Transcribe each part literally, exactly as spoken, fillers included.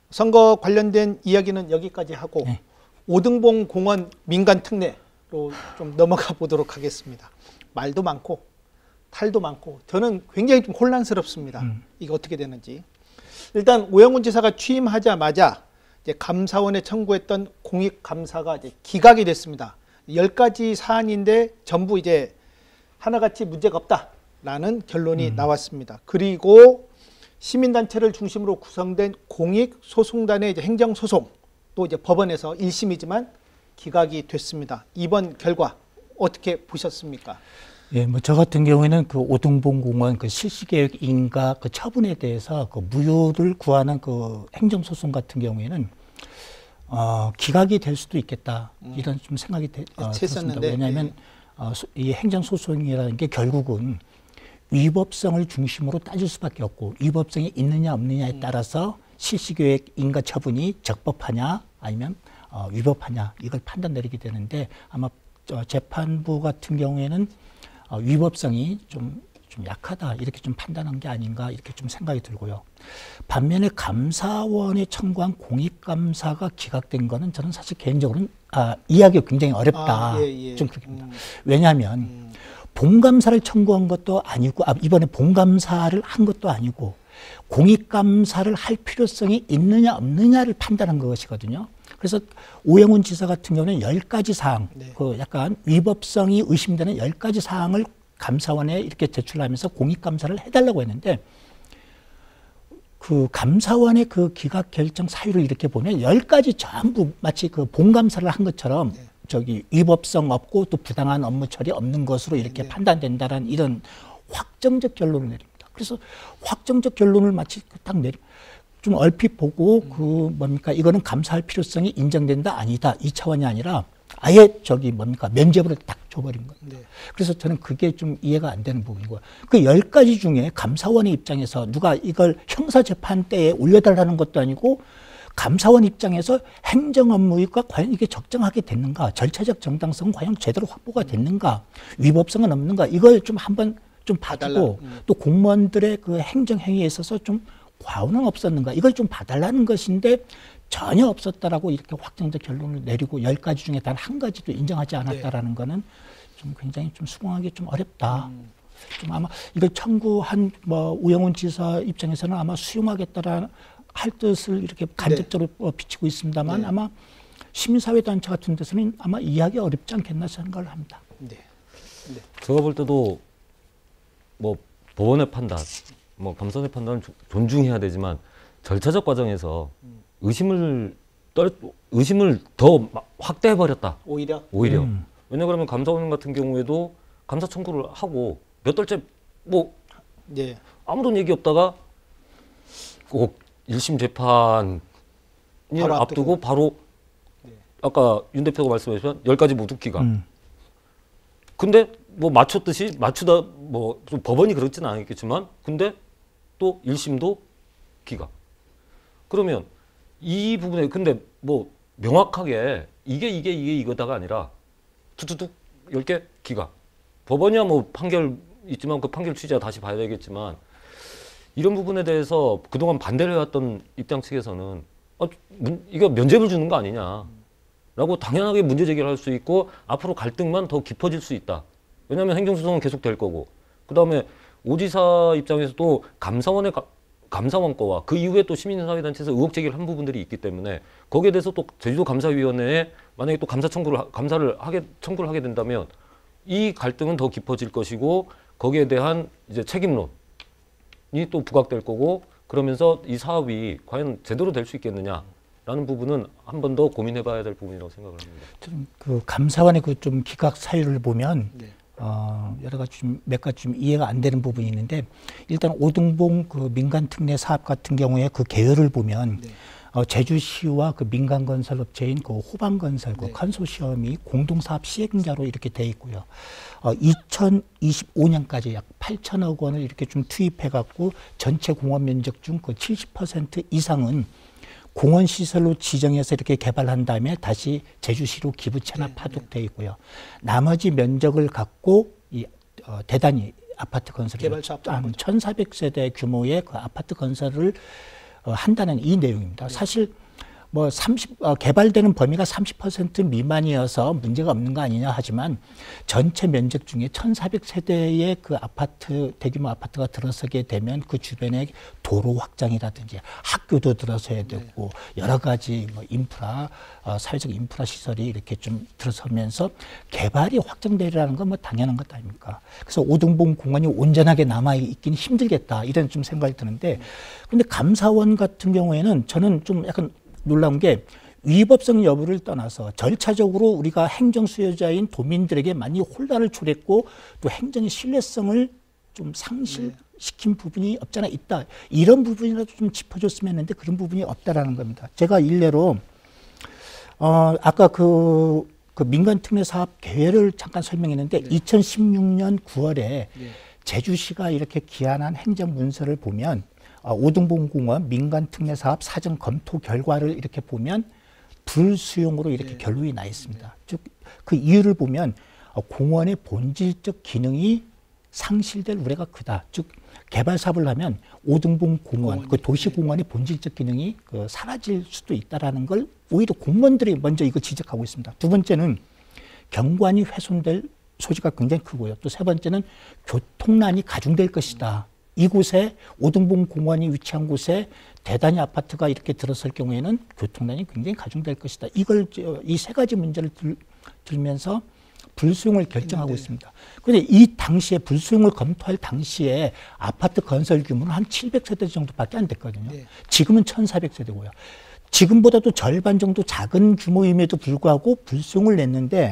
선거 관련된 이야기는 여기까지 하고 네. 오등봉 공원 민간 특례로 좀 넘어가 보도록 하겠습니다. 말도 많고 탈도 많고 저는 굉장히 좀 혼란스럽습니다. 음. 이게 어떻게 되는지. 일단 오영훈 지사가 취임하자마자 이제 감사원에 청구했던 공익감사가 이제 기각이 됐습니다. 열 가지 사안인데 전부 이제 하나같이 문제가 없다라는 결론이 음. 나왔습니다. 그리고 시민단체를 중심으로 구성된 공익소송단의 이제 행정소송 또 이제 법원에서 일 심이지만 기각이 됐습니다. 이번 결과 어떻게 보셨습니까? 예, 뭐 저 같은 경우에는 그 오등봉 공원 그 실시계획 인가 그 처분에 대해서 그 무효를 구하는 그 행정소송 같은 경우에는 어, 기각이 될 수도 있겠다 음. 이런 좀 생각이 되, 어, 들었습니다. 왜냐하면 네. 어, 이 행정소송이라는 게 결국은 위법성을 중심으로 따질 수밖에 없고 위법성이 있느냐 없느냐에 음. 따라서 실시계획 인가 처분이 적법하냐 아니면 어, 위법하냐 이걸 판단 내리게 되는데 아마 어, 재판부 같은 경우에는 어, 위법성이 좀, 좀 약하다 이렇게 좀 판단한 게 아닌가 이렇게 좀 생각이 들고요. 반면에 감사원에 청구한 공익감사가 기각된 거는 저는 사실 개인적으로는 아, 이해하기가 굉장히 어렵다. 아, 예, 예. 좀 그렇게 봅니다. 음. 왜냐하면 음. 본감사를 청구한 것도 아니고 아, 이번에 본감사를 한 것도 아니고 공익감사를 할 필요성이 있느냐 없느냐를 판단한 것이거든요. 그래서 오영훈 지사 같은 경우는 열 가지 사항, 네. 그 약간 위법성이 의심되는 열 가지 사항을 감사원에 이렇게 제출하면서 공익감사를 해달라고 했는데 그 감사원의 그 기각 결정 사유를 이렇게 보면 열 가지 전부 마치 그 본감사를 한 것처럼 네. 저기 위법성 없고 또 부당한 업무 처리 없는 것으로 이렇게 네. 판단된다라는 이런 확정적 결론을 내립니다. 그래서 확정적 결론을 마치 딱 내리. 좀 얼핏 보고 음. 그 뭡니까 이거는 감사할 필요성이 인정된다 아니다 이 차원이 아니라 아예 저기 뭡니까 면죄부를 딱 줘버린 거예요. 네. 그래서 저는 그게 좀 이해가 안 되는 부분이고요. 그 열 가지 중에 감사원의 입장에서 누가 이걸 형사재판 때에 올려달라는 것도 아니고 감사원 입장에서 행정 업무가 과연 이게 적정하게 됐는가 절차적 정당성은 과연 제대로 확보가 됐는가 위법성은 없는가 이걸 좀 한번 좀 봐주고 음. 또 공무원들의 그 행정행위에 있어서 좀 과오는 없었는가 이걸 좀 봐달라는 것인데 전혀 없었다라고 이렇게 확정적 결론을 내리고 열 가지 중에 단 한 가지도 인정하지 않았다라는 네. 거는 좀 굉장히 좀 수긍하기 좀 어렵다. 음. 좀 아마 이걸 청구한 뭐 오영훈 지사 입장에서는 아마 수용하겠다라는 할 뜻을 이렇게 간접적으로 네. 비치고 있습니다만 네. 아마 시민사회단체 같은 데서는 아마 이해하기 어렵지 않겠나 생각을 합니다. 네. 네. 제가 볼 때도 뭐 법원의 판단 뭐 감사원의 판단을 존중해야 되지만 절차적 과정에서 의심을 떨 의심을 더 확대해 버렸다. 오히려 오히려 음. 왜냐 그러면 감사원 같은 경우에도 감사 청구를 하고 몇 달째 뭐 네. 아무런 얘기 없다가 꼭 일 심 재판을 바로 앞두고, 앞두고 바로 네. 아까 윤 대표가 말씀하셨지만 열 가지 모두 기각. 음. 근데 뭐 맞췄듯이 맞추다 뭐 좀 법원이 그렇지는 않겠지만 근데 또 일 심도 기각. 그러면 이 부분에 근데 뭐 명확하게 이게 이게 이게 이거다가 아니라 툭툭툭 열 개 기각. 법원이야 뭐 판결 있지만 그 판결 취지야 다시 봐야 되겠지만 이런 부분에 대해서 그동안 반대를 해왔던 입장 측에서는 어, 문, 이거 면죄부를 주는 거 아니냐라고 당연하게 문제 제기를 할 수 있고 앞으로 갈등만 더 깊어질 수 있다. 왜냐하면 행정소송은 계속 될 거고 그 다음에 오 지사 입장에서도 감사원의 가, 감사원 거와 그 이후에 또 시민사회단체에서 의혹 제기를 한 부분들이 있기 때문에 거기에 대해서 또 제주도 감사위원회에 만약에 또 감사 청구를 감사를 하게 청구를 하게 된다면 이 갈등은 더 깊어질 것이고 거기에 대한 이제 책임론이 또 부각될 거고 그러면서 이 사업이 과연 제대로 될 수 있겠느냐라는 부분은 한 번 더 고민해봐야 될 부분이라고 생각을 합니다. 좀 그 감사원의 그 좀 기각 사유를 보면. 네. 어, 여러 가지 좀 몇 가지 좀 이해가 안 되는 부분이 있는데 일단 오등봉 그 민간 특례 사업 같은 경우에 그 개요를 보면 네. 어, 제주시와 그 민간 건설업체인 그 호반건설 그 네. 컨소시엄이 공동사업 시행자로 이렇게 돼 있고요. 어, 이천이십오 년까지 약 팔천억 원을 이렇게 좀 투입해 갖고 전체 공원 면적 중 그 칠십 퍼센트 이상은 공원 시설로 지정해서 이렇게 개발한 다음에 다시 제주시로 기부 체납하도록 되어 있고요. 나머지 면적을 갖고 이 어, 대단히 아파트 건설을 한 천사백 세대 규모의 그 아파트 건설을 어, 한다는 이 내용입니다. 사실 뭐 삼십 어, 개발되는 범위가 삼십 퍼센트 미만이어서 문제가 없는 거 아니냐 하지만 전체 면적 중에 천사백 세대의 그 아파트 대규모 아파트가 들어서게 되면 그 주변에 도로 확장이라든지 학교도 들어서야 되고 여러 가지 뭐 인프라 어, 사회적 인프라 시설이 이렇게 좀 들어서면서 개발이 확장되리라는 건 뭐 당연한 것 아닙니까? 그래서 오등봉 공원이 온전하게 남아 있기는 힘들겠다 이런 좀 생각이 드는데 근데 감사원 같은 경우에는 저는 좀 약간 놀라운 게 위법성 여부를 떠나서 절차적으로 우리가 행정 수요자인 도민들에게 많이 혼란을 초래했고 또 행정의 신뢰성을 좀 상실시킨 부분이 없잖아 있다. 이런 부분이라도 좀 짚어줬으면 했는데 그런 부분이 없다라는 겁니다. 제가 일례로 어 아까 그, 그 민간 특례 사업 계획을 잠깐 설명했는데 네. 이천십육 년 구월에 네. 제주시가 이렇게 기한한 행정 문서를 보면 오등봉공원 민간특례사업 사전 검토 결과를 이렇게 보면 불수용으로 이렇게 네. 결론이 나 있습니다. 네. 즉 그 이유를 보면 공원의 본질적 기능이 상실될 우려가 크다. 즉 개발 사업을 하면 오등봉공원, 그 도시공원의 본질적 기능이 그 사라질 수도 있다라는 걸 오히려 공무원들이 먼저 이거 지적하고 있습니다. 두 번째는 경관이 훼손될 소지가 굉장히 크고요. 또 세 번째는 교통난이 가중될 것이다. 이곳에 오등봉 공원이 위치한 곳에 대단히 아파트가 이렇게 들어설 경우에는 교통난이 굉장히 가중될 것이다. 이걸 이 세 가지 문제를 들, 들면서 불수용을 결정하고 네. 있습니다. 그런데 이 당시에 불수용을 검토할 당시에 아파트 건설 규모는 한 칠백 세대 정도밖에 안 됐거든요. 네. 지금은 천사백 세대고요. 지금보다도 절반 정도 작은 규모임에도 불구하고 불수용을 냈는데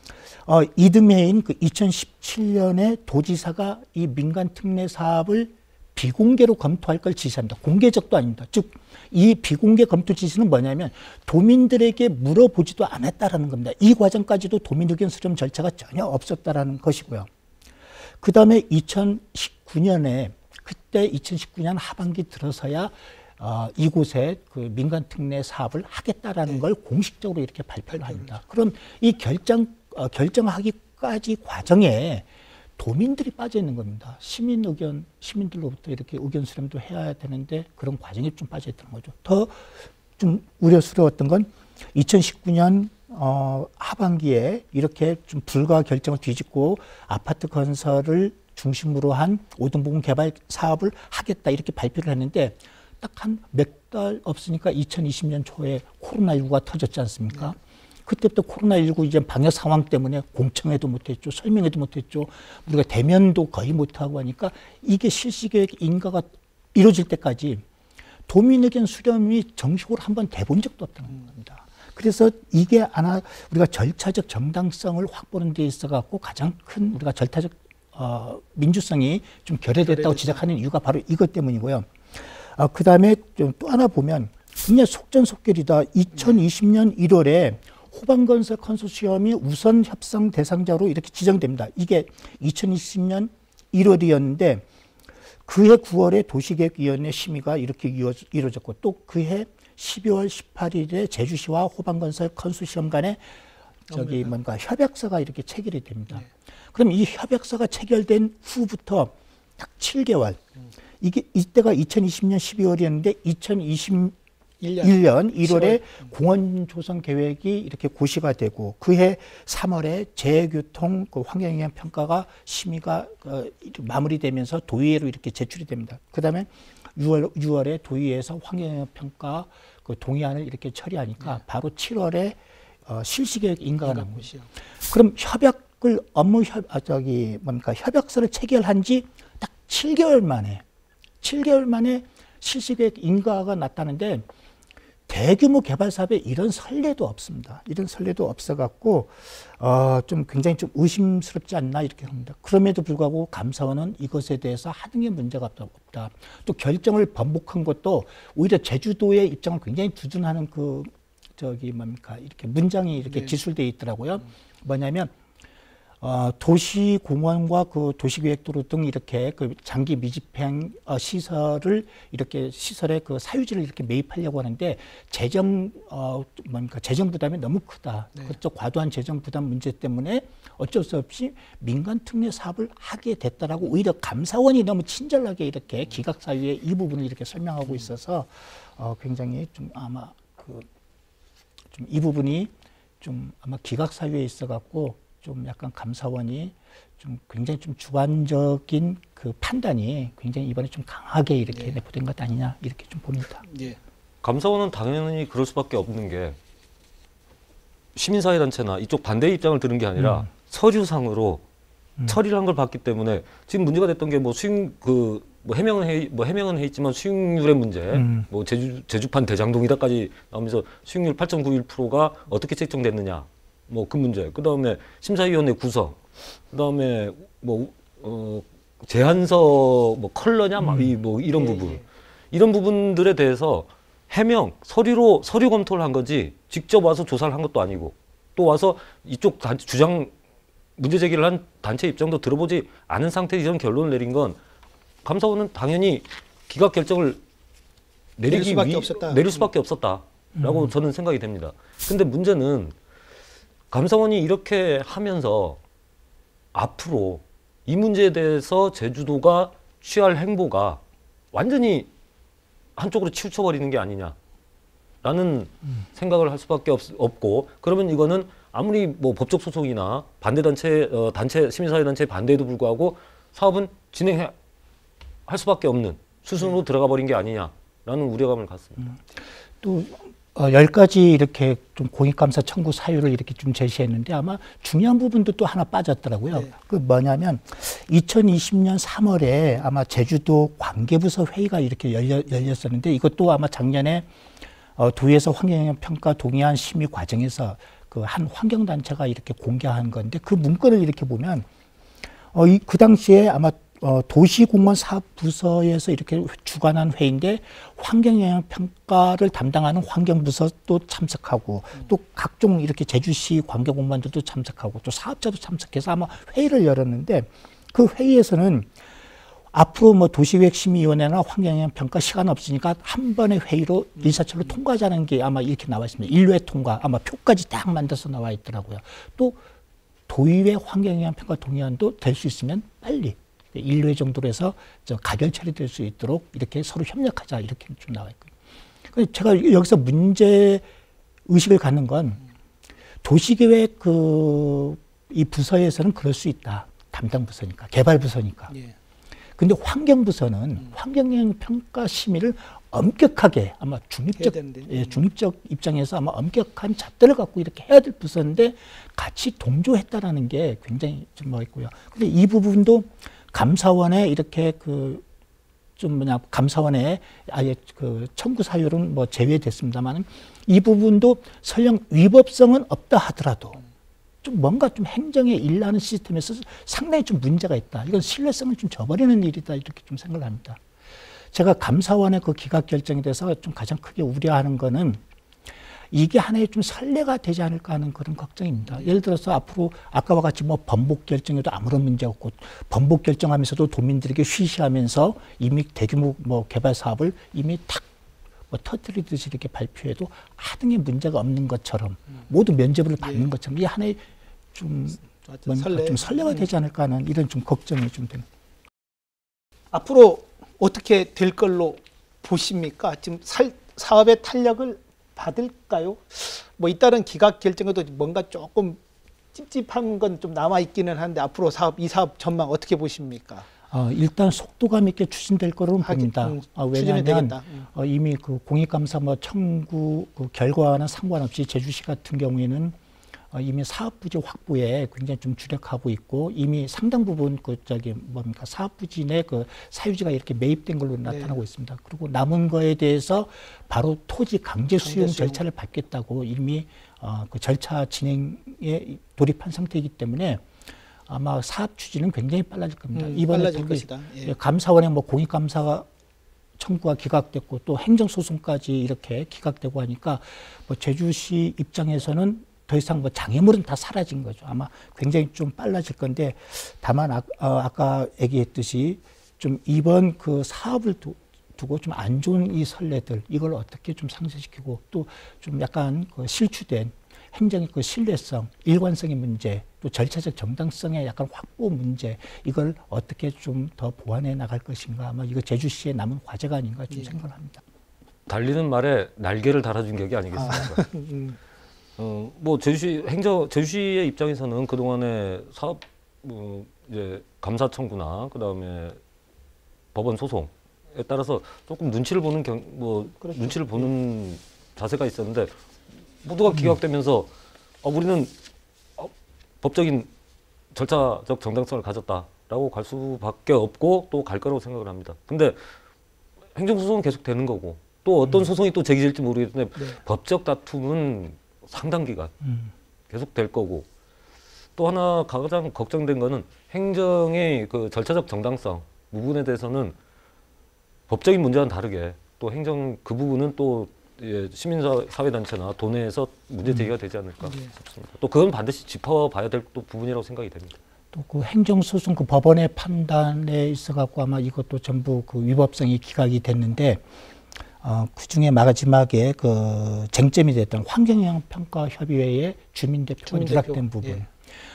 어, 이듬해인 그 이천십칠 년에 도지사가 이 민간 특례 사업을 비공개로 검토할 걸 지시합니다. 공개적도 아닙니다. 즉, 이 비공개 검토 지시는 뭐냐면 도민들에게 물어보지도 않았다라는 겁니다. 이 과정까지도 도민 의견 수렴 절차가 전혀 없었다라는 것이고요. 그 다음에 이천십구 년에 그때 이천십구 년 하반기 들어서야 어, 이곳에 그 민간 특례 사업을 하겠다라는 걸 공식적으로 이렇게 발표를 합니다. 그럼 이 결정 어, 결정하기까지 과정에 도민들이 빠져 있는 겁니다. 시민 의견, 시민들로부터 이렇게 의견 수렴도 해야 되는데 그런 과정이 좀 빠져 있다는 거죠. 더 좀 우려스러웠던 건 이천십구 년 어, 하반기에 이렇게 좀 불가 결정을 뒤집고 아파트 건설을 중심으로 한 오등봉 개발 사업을 하겠다 이렇게 발표를 했는데 딱 한 몇 달 없으니까 이천이십 년 초에 코로나십구가 터졌지 않습니까? 네. 그때부터 코로나십구 이제 방역 상황 때문에 공청회도 못했죠. 설명회도 못했죠. 우리가 대면도 거의 못하고 하니까 이게 실시계획 인가가 이루어질 때까지 도민 의견 수렴이 정식으로 한번 돼본 적도 없다는 겁니다. 그래서 이게 하나 우리가 절차적 정당성을 확보하는 데 있어 갖고 가장 큰 우리가 절차적 어, 민주성이 좀 결여됐다고 지적하는 이유가 바로 이것 때문이고요. 어, 그 다음에 좀 또 하나 보면 굉장히 속전속결이다. 이천이십 년 일월에 호반건설 컨소시엄이 우선 협상 대상자로 이렇게 지정됩니다. 이게 이천이십 년 일월이었는데 그해 구월에 도시계획위원회 심의가 이렇게 이루어졌고 또 그해 십이월 십팔일에 제주시와 호반건설 컨소시엄 간에 저기 뭔가 협약서가 이렇게 체결이 됩니다. 네. 그럼 이 협약서가 체결된 후부터 딱 칠 개월. 음. 이게 이때가 이천이십 년 십이월이었는데 이천이십일 년 일월에 공원 조성 계획이 이렇게 고시가 되고 그해 삼월에 재교통 그 환경영향 평가가 심의가 어, 마무리되면서 도의회로 이렇게 제출이 됩니다. 그다음에 유월 유월에 도의회에서 환경영향 평가 그 동의안을 이렇게 처리하니까 네. 바로 칠월에 어, 실시계획 인가가 난 것이요. 그럼 협약을 업무 협 아, 저기 뭡니까 협약서를 체결한 지 딱 칠 개월 만에 칠 개월 만에 실시계획 인가가 났다는데 대규모 개발 사업에 이런 선례도 없습니다. 이런 선례도 없어갖고 어, 좀 굉장히 좀 의심스럽지 않나 이렇게 합니다. 그럼에도 불구하고 감사원은 이것에 대해서 하는 게 문제가 없다. 또 결정을 번복한 것도 오히려 제주도의 입장을 굉장히 두둔하는 그 저기 뭡니까 이렇게 문장이 이렇게 네. 기술되어 있더라고요. 뭐냐면 어, 도시공원과 그 도시계획도로 등 이렇게 그 장기 미집행 어, 시설을 이렇게 시설의 그 사유지를 이렇게 매입하려고 하는데 재정 어, 뭔가 재정 부담이 너무 크다. 네. 그쪽 과도한 재정 부담 문제 때문에 어쩔 수 없이 민간 특례 사업을 하게 됐다라고 오히려 감사원이 너무 친절하게 이렇게 기각 사유의 이 부분을 이렇게 설명하고 있어서 어, 굉장히 좀 아마 그 좀 이 부분이 좀 아마 기각 사유에 있어 갖고. 좀 약간 감사원이 좀 굉장히 좀 주관적인 그 판단이 굉장히 이번에 좀 강하게 이렇게 네. 내포된 것 아니냐 이렇게 좀 봅니다. 예. 감사원은 당연히 그럴 수밖에 없는 게 시민사회단체나 이쪽 반대 입장을 들은 게 아니라 음. 서류상으로 음. 처리를 한 걸 봤기 때문에 지금 문제가 됐던 게 뭐 수익 그 뭐 해명은 해 뭐 해명은 해 있지만 수익률의 문제, 음. 뭐 제주 제주판 대장동이다까지 나오면서 수익률 팔 점 구일 퍼센트가 어떻게 책정됐느냐. 뭐 그 문제, 그 다음에 심사위원회 구성, 그 다음에 뭐 어, 제안서 뭐 컬러냐, 막 이 뭐 이런 예, 부분, 예. 이런 부분들에 대해서 해명 서류로 서류 검토를 한 거지 직접 와서 조사를 한 것도 아니고 또 와서 이쪽 단, 주장 문제 제기를 한 단체 입장도 들어보지 않은 상태에서 이런 결론을 내린 건 감사원은 당연히 기각 결정을 내리기 내릴 수밖에 위, 없었다. 내릴 수밖에 없었다라고 음. 저는 생각이 됩니다. 근데 문제는 감사원이 이렇게 하면서 앞으로 이 문제에 대해서 제주도가 취할 행보가 완전히 한쪽으로 치우쳐버리는 게 아니냐라는 음. 생각을 할 수밖에 없, 없고 그러면 이거는 아무리 뭐 법적 소송이나 반대단체, 어, 단체, 시민사회단체의 반대에도 불구하고 사업은 진행할 수밖에 없는 수순으로 네. 들어가 버린 게 아니냐라는 우려감을 갖습니다. 음. 또 어, 열 가지 이렇게 좀 공익감사 청구 사유를 이렇게 좀 제시했는데 아마 중요한 부분도 또 하나 빠졌더라고요. 네. 그 뭐냐면 이천이십 년 삼월에 아마 제주도 관계부서 회의가 이렇게 열려, 열렸었는데 이것도 아마 작년에 어, 도에서 환경영향평가 동의안 심의 과정에서 그 한 환경단체가 이렇게 공개한 건데 그 문건을 이렇게 보면 어, 이, 그 당시에 아마 어, 도시공원 사업부서에서 이렇게 주관한 회의인데 환경영향평가를 담당하는 환경부서도 참석하고 음. 또 각종 이렇게 제주시 관계공무원들도 참석하고 또 사업자도 참석해서 아마 회의를 열었는데 그 회의에서는 앞으로 뭐 도시계획심의위원회나 환경영향평가 시간 없으니까 한 번의 회의로 음. 일사천로 통과하자는 게 아마 이렇게 나와 있습니다. 일회 통과 아마 표까지 딱 만들어서 나와 있더라고요. 또 도의회 환경영향평가 동의안도 될 수 있으면 빨리 일 회 정도로 해서 저 가결 처리될 수 있도록 이렇게 서로 협력하자 이렇게 좀 나와 있거든요. 제가 여기서 문제 의식을 갖는 건 도시계획 그 이 부서에서는 그럴 수 있다. 담당 부서니까 개발 부서니까. 예. 근데 환경부서는 음. 환경영향평가 심의를 엄격하게 아마 중립적 예, 중립적 입장에서 아마 엄격한 잣대를 갖고 이렇게 해야 될 부서인데 같이 동조했다라는 게 굉장히 좀 뭐 있고요. 근데 이 부분도 감사원에 이렇게 그 좀 뭐냐 감사원에 아예 그 청구 사유는 뭐 제외됐습니다만은 이 부분도 설령 위법성은 없다 하더라도 좀 뭔가 좀 행정에 일하는 시스템에서 상당히 좀 문제가 있다. 이건 신뢰성을 좀 저버리는 일이다 이렇게 좀 생각을 합니다. 제가 감사원의 그 기각 결정에 대해서 좀 가장 크게 우려하는 거는 이게 하나의 좀 선례가 되지 않을까 하는 그런 걱정입니다. 예를 들어서 앞으로 아까와 같이 뭐 번복 결정에도 아무런 문제 없고 번복 결정하면서도 도민들에게 쉬쉬하면서 이미 대규모 뭐 개발 사업을 이미 탁 뭐 터뜨리듯이 이렇게 발표해도 하등의 문제가 없는 것처럼 모두 면제부를 받는 예. 것처럼 이 하나의 좀, 설레. 좀 선례가 되지 않을까 하는 이런 좀 걱정이 좀 되는. 앞으로 어떻게 될 걸로 보십니까? 지금 살, 사업의 탄력을 받을까요? 뭐 잇따른 기각 결정에도 뭔가 조금 찝찝한 건 좀 남아 있기는 한데 앞으로 사업 이 사업 전망 어떻게 보십니까? 어, 일단 속도감 있게 추진될 거로 봅니다. 음, 어, 왜냐하면 음. 어, 이미 그 공익감사 뭐 청구 그 결과와는 상관없이 제주시 같은 경우에는 어, 이미 사업부지 확보에 굉장히 좀 주력하고 있고 이미 상당 부분 그 저기 뭡니까 사업부지 내 그 사유지가 이렇게 매입된 걸로 나타나고 네. 있습니다. 그리고 남은 거에 대해서 바로 토지 강제 수용, 강제 수용. 절차를 밟겠다고 이미 어, 그 절차 진행에 돌입한 상태이기 때문에 아마 사업 추진은 굉장히 빨라질 겁니다. 음, 이번에 빨라질 것이다. 예. 감사원에 뭐 공익감사 청구가 기각됐고 또 행정소송까지 이렇게 기각되고 하니까 뭐 제주시 입장에서는 더 이상 뭐 장애물은 다 사라진 거죠. 아마 굉장히 좀 빨라질 건데 다만 아, 어, 아까 얘기했듯이 좀 이번 그 사업을 두, 두고 좀 안 좋은 이 선례들 이걸 어떻게 좀 상쇄시키고 또 좀 약간 그 실추된 행정의 그 신뢰성, 일관성의 문제, 또 절차적 정당성의 약간 확보 문제 이걸 어떻게 좀 더 보완해 나갈 것인가 아마 이거 제주시의 남은 과제가 아닌가 좀 예. 생각을 합니다. 달리는 말에 날개를 달아준 격이 아니겠습니까? 아, 음. 어, 뭐 제주시 행정 제주시의 입장에서는 그 동안의 사업 뭐 이제 감사 청구나 그 다음에 법원 소송에 따라서 조금 눈치를 보는 경, 뭐 그렇죠. 눈치를 보는 자세가 있었는데 모두가 기각되면서 어, 우리는 어, 법적인 절차적 정당성을 가졌다라고 갈 수밖에 없고 또 갈 거라고 생각을 합니다. 근데 행정소송은 계속 되는 거고 또 어떤 음. 소송이 또 제기될지 모르겠는데 네. 법적 다툼은 상당 기간 음. 계속 될 거고 또 하나 가장 걱정된 거는 행정의 그 절차적 정당성 부분에 대해서는 법적인 문제와는 다르게 또 행정 그 부분은 또 예, 시민사회단체나 도내에서 문제 제기가 되지 않을까 네. 싶습니다. 또 그건 반드시 짚어봐야 될 또 부분이라고 생각이 됩니다. 또 그 행정소송 그 법원의 판단에 있어갖고 아마 이것도 전부 그 위법성이 기각이 됐는데 어, 그 중에 마지막에 그 쟁점이 됐던 환경영향평가협의회의 주민대표가 주민대표. 누락된 부분. 예.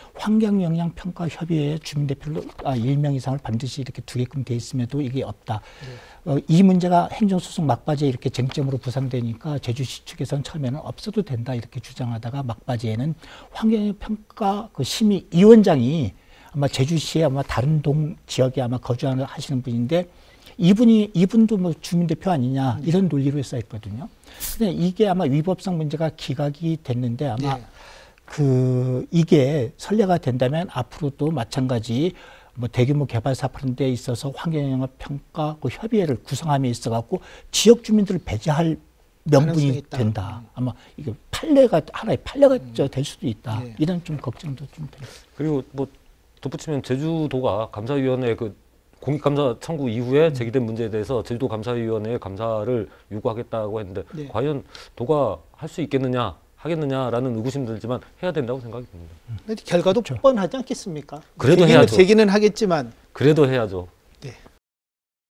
환경영향평가협의회의 주민대표를 아, 일 명 이상을 반드시 이렇게 두게끔 돼 있음에도 이게 없다. 예. 어, 이 문제가 행정소송 막바지에 이렇게 쟁점으로 부상되니까 제주시 측에서는 처음에는 없어도 된다 이렇게 주장하다가 막바지에는 환경영향평가 그 심의위원장이 아마 제주시에 아마 다른 동 지역에 아마 거주하는 하시는 분인데 이분이, 이분도 뭐 주민대표 아니냐, 이런 논리로 해서 했거든요. 근데 이게 아마 위법성 문제가 기각이 됐는데 아마 네. 그, 이게 선례가 된다면 앞으로도 마찬가지 뭐 대규모 개발 사업하는 데 있어서 환경영향 평가 그 협의회를 구성함에 있어갖고 지역 주민들을 배제할 명분이 된다. 아마 이게 판례가, 하나의 판례가 음. 될 수도 있다. 네. 이런 좀 걱정도 좀 됩니다. 그리고 뭐 덧붙이면 제주도가 감사위원회 그 공익감사 청구 이후에 제기된 문제에 대해서 제주도 감사위원회에 감사를 요구하겠다고 했는데 네. 과연 도가 할 수 있겠느냐 하겠느냐라는 의구심 들지만 해야 된다고 생각이 듭니다. 결과도 그렇죠. 뻔하지 않겠습니까? 그래도 제기는, 해야죠. 제기는 하겠지만 그래도 해야죠.